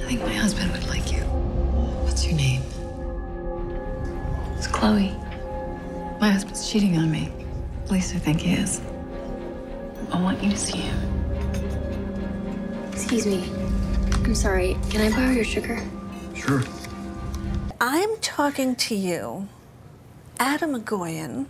I think my husband would like you. What's your name? It's Chloe. My husband's cheating on me. At least I think he is. I want you to see him. Excuse me. I'm sorry. Can I borrow your sugar? Sure. I'm talking to you, Atom Egoyan,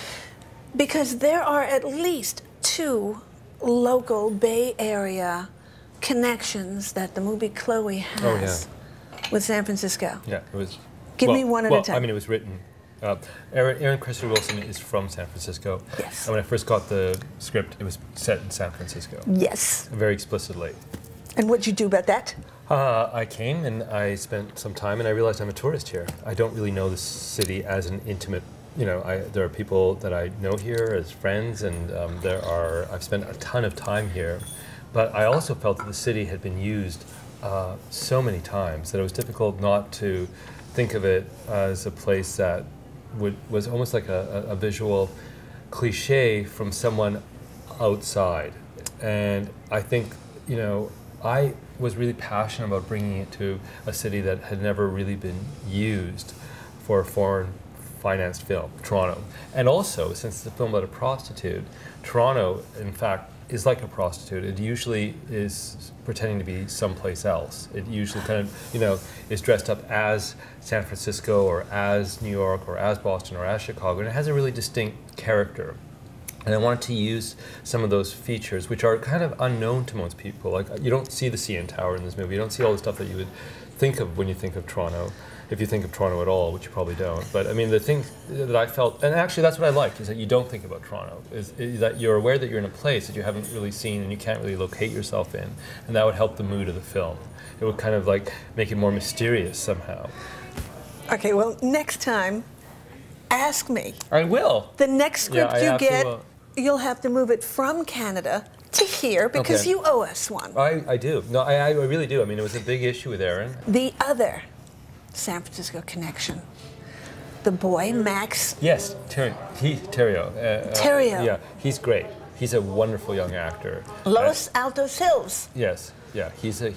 because there are at least 2 local Bay Area connections that the movie Chloe has with San Francisco. Yeah, it was. Give me one at a time. I mean, it was written. Aaron Cressida Wilson is from San Francisco. Yes. And when I first got the script, it was set in San Francisco. Yes. Very explicitly. And what'd you do about that? I came and I spent some time, and I realized I'm a tourist here. I don't really know the city as an intimate. You know, there are people that I know here as friends, and I've spent a ton of time here. But I also felt that the city had been used so many times that it was difficult not to think of it as a place that was almost like a visual cliche from someone outside. And I think, you know, I was really passionate about bringing it to a city that had never really been used for a foreign financed film, Toronto. And also, since it's a film about a prostitute, Toronto, in fact, is like a prostitute. It usually is pretending to be someplace else. It usually kind of, you know, is dressed up as San Francisco or as New York or as Boston or as Chicago, and it has a really distinct character. And I wanted to use some of those features, which are kind of unknown to most people. Like, you don't see the CN Tower in this movie. You don't see all the stuff that you would think of when you think of Toronto, if you think of Toronto at all, which you probably don't. But I mean, the thing that I felt, and actually that's what I liked, is that you don't think about Toronto, is that you're aware that you're in a place that you haven't really seen and you can't really locate yourself in. And that would help the mood of the film. It would kind of like make it more mysterious somehow. Okay, well, next time, ask me. I will. The next script you get, to, you'll have to move it from Canada to here because you owe us one. I do. No, I really do. I mean, it was a big issue with Aaron. The other San Francisco connection, the boy, Max. Yes, Terrio. Terrio. Yeah, he's great. He's a wonderful young actor. Los Altos Hills. Yes, yeah,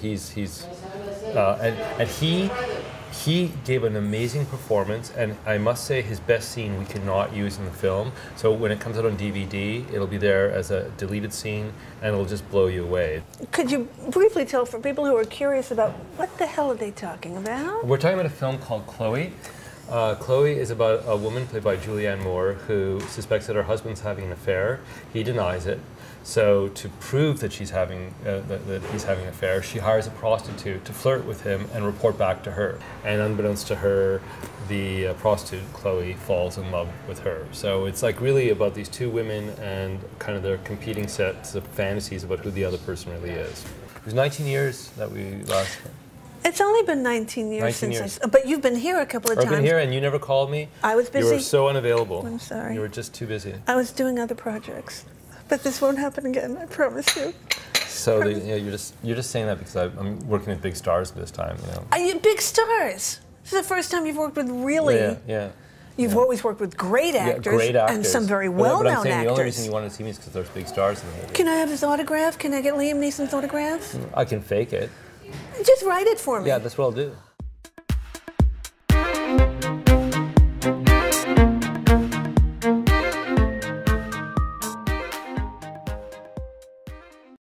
and he gave an amazing performance, and I must say his best scene we cannot use in the film. So when it comes out on DVD, it'll be there as a deleted scene, and it'll just blow you away. Could you briefly tell, for people who are curious about what the hell are they talking about? We're talking about a film called Chloe. Chloe is about a woman played by Julianne Moore who suspects that her husband's having an affair. He denies it. So to prove that she's having that he's having an affair, she hires a prostitute to flirt with him and report back to her. And unbeknownst to her, the prostitute, Chloe, falls in love with her. So it's like really about these 2 women and kind of their competing sets of fantasies about who the other person really is. It was 19 years that we last... It's only been 19 years 19 since but you've been here a couple of times. I've been here and you never called me. I was busy. You were so unavailable. I'm sorry. You were just too busy. I was doing other projects. But this won't happen again, I promise you. So you're just saying that because I'm working with big stars this time, you know. Are you big stars? This is the first time you've worked with really... Yeah. You've always worked with great actors, great actors. And some very well-known actors. But I'm saying the only reason you wanted to see me is because there's big stars in the movie. Can I have his autograph? Can I get Liam Neeson's autograph? I can fake it. Just write it for me. Yeah, that's what I'll do.